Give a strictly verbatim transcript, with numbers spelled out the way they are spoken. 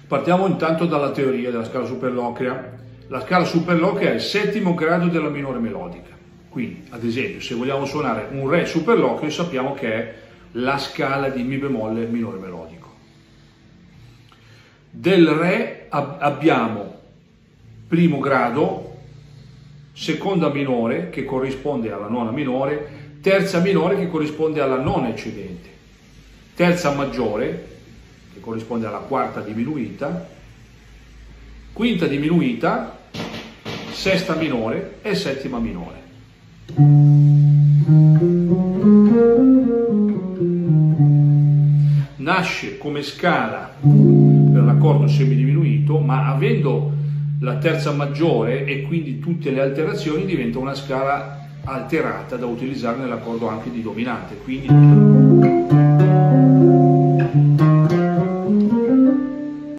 Partiamo intanto dalla teoria della scala superlocrea. La scala superlocrea è il settimo grado della minore melodica. Quindi, ad esempio, se vogliamo suonare un Re superlocreo, sappiamo che è la scala di Mi bemolle minore melodico. Del Re ab- abbiamo primo grado, seconda minore che corrisponde alla nona minore, terza minore che corrisponde alla nona eccedente, terza maggiore che corrisponde alla quarta diminuita, quinta diminuita, sesta minore e settima minore. Nasce come scala per l'accordo semidiminuito, ma avendo la terza maggiore e quindi tutte le alterazioni diventa una scala alterata da utilizzare nell'accordo anche di dominante, quindi